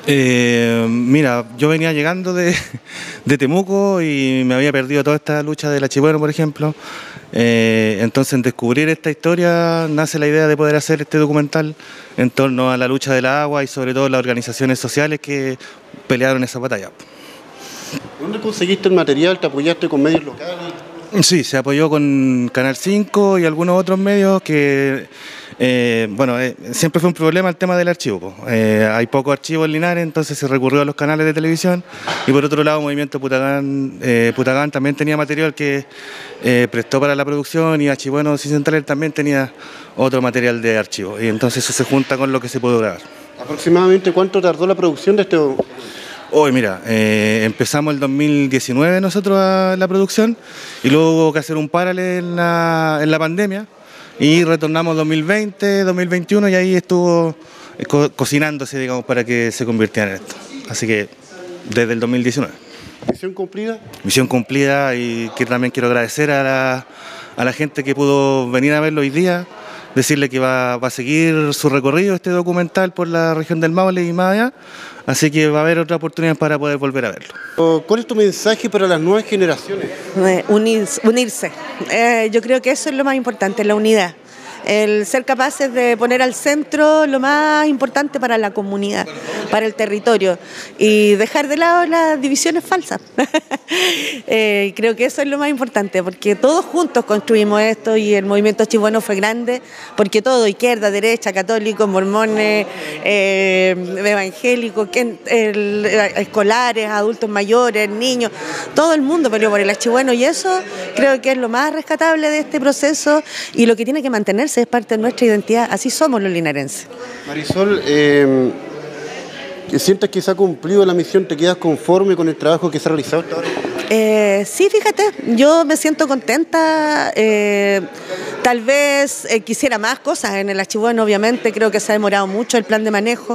Mira, yo venía llegando de Temuco y me había perdido toda esta lucha del Achibueno, por ejemplo. Entonces, en descubrir esta historia nace la idea de poder hacer este documental en torno a la lucha del agua y sobre todo las organizaciones sociales que pelearon esa batalla. ¿Dónde conseguiste el material? ¿Te apoyaste con medios locales? Sí, se apoyó con Canal 5 y algunos otros medios que, siempre fue un problema el tema del archivo, po. Hay pocos archivos en Linares, entonces se recurrió a los canales de televisión y por otro lado Movimiento Putagán también tenía material que prestó para la producción y Achibueno Central también tenía otro material de archivo y entonces eso se junta con lo que se pudo grabar. ¿Aproximadamente cuánto tardó la producción de este? Hoy, mira, empezamos el 2019 nosotros a la producción y luego hubo que hacer un paralelo en la pandemia y retornamos 2020, 2021 y ahí estuvo cocinándose, digamos, para que se convirtiera en esto. Así que desde el 2019. ¿Misión cumplida? Misión cumplida y que también quiero agradecer a la gente que pudo venir a verlo hoy día, decirle que va a seguir su recorrido este documental por la región del Maule y más allá, así que va a haber otra oportunidad para poder volver a verlo. ¿Cuál es tu mensaje para las nuevas generaciones? Unirse. Yo creo que eso es lo más importante, la unidad. El ser capaces de poner al centro lo más importante para la comunidad, para el territorio y dejar de lado las divisiones falsas. Creo que eso es lo más importante porque todos juntos construimos esto y el movimiento Achibueno fue grande porque todo, izquierda, derecha, católicos, mormones, evangélicos, escolares, adultos mayores, niños, todo el mundo peleó por el Achibueno y eso creo que es lo más rescatable de este proceso y lo que tiene que mantenerse es parte de nuestra identidad, así somos los linarenses. Marisol, ¿sientes que se ha cumplido la misión? ¿Te quedas conforme con el trabajo que se ha realizado hasta ahora? Sí, fíjate, yo me siento contenta, tal vez quisiera más cosas en el Achibueno, obviamente, creo que se ha demorado mucho el plan de manejo,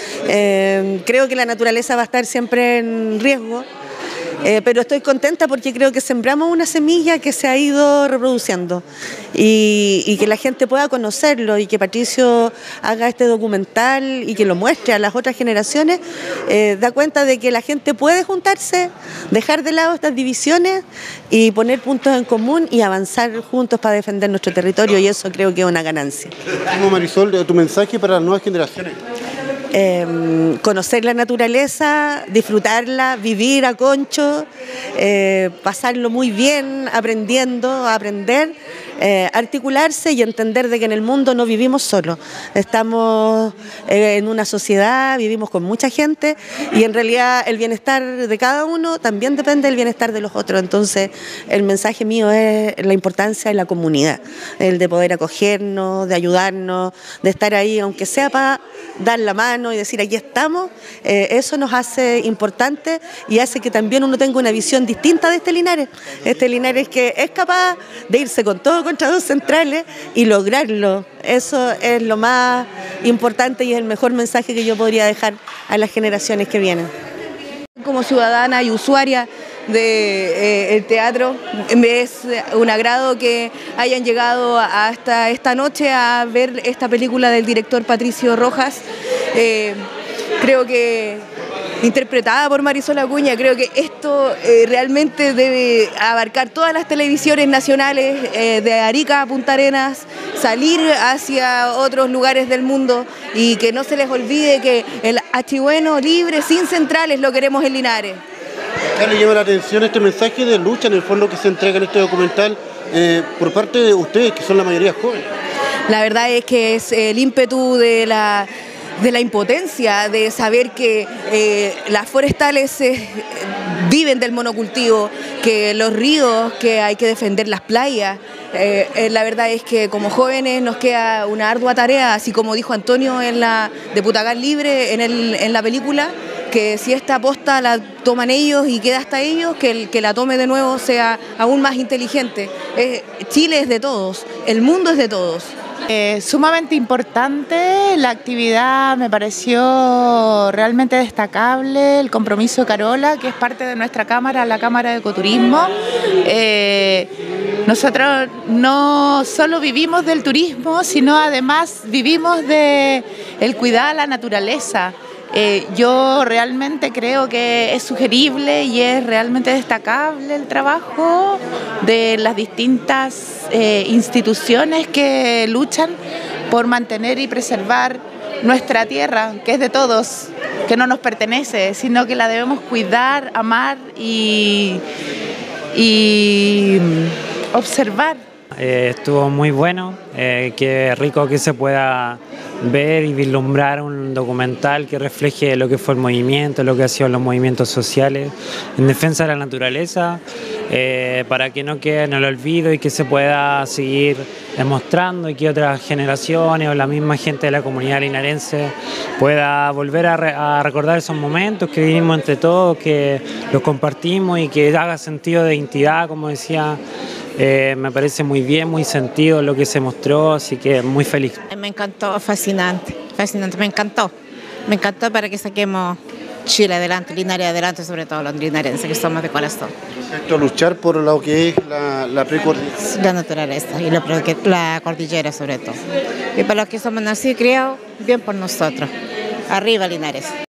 creo que la naturaleza va a estar siempre en riesgo. Pero estoy contenta porque creo que sembramos una semilla que se ha ido reproduciendo y que la gente pueda conocerlo y que Patricio haga este documental y que lo muestre a las otras generaciones, da cuenta de que la gente puede juntarse, dejar de lado estas divisiones y poner puntos en común y avanzar juntos para defender nuestro territorio y eso creo que es una ganancia. ¿Cómo, Marisol, tu mensaje para las nuevas generaciones? Conocer la naturaleza, disfrutarla, vivir a concho, pasarlo muy bien, aprendiendo, aprender, articularse y entender de que en el mundo no vivimos solos, estamos en una sociedad, vivimos con mucha gente y en realidad el bienestar de cada uno también depende del bienestar de los otros, entonces el mensaje mío es la importancia de la comunidad, el de poder acogernos, de ayudarnos, de estar ahí aunque sea para dar la mano y decir aquí estamos, eso nos hace importante y hace que también uno tenga una visión distinta de este Linares que es capaz de irse con todo contra dos centrales y lograrlo, eso es lo más importante y es el mejor mensaje que yo podría dejar a las generaciones que vienen. Como ciudadana y usuaria del teatro, es un agrado que hayan llegado hasta esta noche a ver esta película del director Patricio Rojas. Creo que interpretada por Marisol Acuña, creo que esto realmente debe abarcar todas las televisiones nacionales de Arica a Punta Arenas, salir hacia otros lugares del mundo y que no se les olvide que el Achibueno libre, sin centrales, lo queremos en Linares. Acá le llama la atención este mensaje de lucha en el fondo que se entrega en este documental por parte de ustedes, que son la mayoría jóvenes. La verdad es que es el ímpetu de la impotencia de saber que las forestales viven del monocultivo, que los ríos, que hay que defender las playas. La verdad es que como jóvenes nos queda una ardua tarea, así como dijo Antonio de Putagán Libre en la película, que si esta posta la toman ellos y queda hasta ellos, que el que la tome de nuevo sea aún más inteligente. Chile es de todos, el mundo es de todos. Sumamente importante, la actividad me pareció realmente destacable, el compromiso de Carola, que es parte de nuestra cámara, la Cámara de Ecoturismo. Nosotros no solo vivimos del turismo, sino además vivimos del cuidar a la naturaleza. Yo realmente creo que es sugerible y es realmente destacable el trabajo de las distintas instituciones que luchan por mantener y preservar nuestra tierra, que es de todos, que no nos pertenece, sino que la debemos cuidar, amar y observar. Estuvo muy bueno, qué rico que se pueda ver y vislumbrar un documental que refleje lo que fue el movimiento, lo que han sido los movimientos sociales en defensa de la naturaleza, para que no quede en el olvido y que se pueda seguir demostrando y que otras generaciones o la misma gente de la comunidad linarense pueda volver a recordar esos momentos que vivimos entre todos, que los compartimos y que haga sentido de identidad, como decía. Me parece muy bien, muy sentido lo que se mostró, así que muy feliz. Me encantó, fascinante, me encantó para que saquemos Chile adelante, Linares adelante, sobre todo los linarenses que somos de corazón. Esto, luchar por lo que es la precordillera. La naturaleza y la cordillera sobre todo. Y para los que somos nacidos y criados, bien por nosotros. Arriba Linares.